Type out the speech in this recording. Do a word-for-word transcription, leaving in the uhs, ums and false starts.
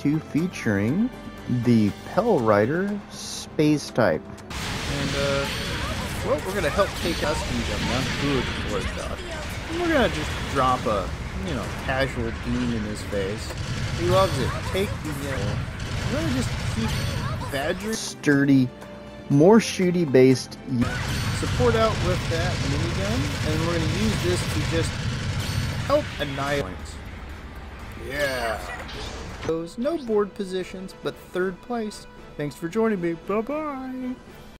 two featuring the Pell Rider Space Type. And, uh, well, we're going to help take us to the Mahmoud Warthog. And we're going to just drop a, you know, casual beam in his face. He loves it. Take the, uh, we're going to just keep badgering. Sturdy, more shooty based. Support out with that minigun, and we're going to use this to just help annihilate. Yeah. Those no board positions, but third place. Thanks for joining me. Bye bye.